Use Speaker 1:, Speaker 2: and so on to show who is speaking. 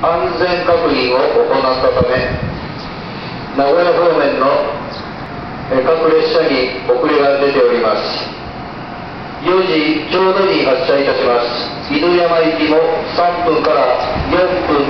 Speaker 1: 安全確認を行ったため、名古屋方面の各列車に遅れが出ております。4時ちょうどに発車いたします。犬山行きも3分から4分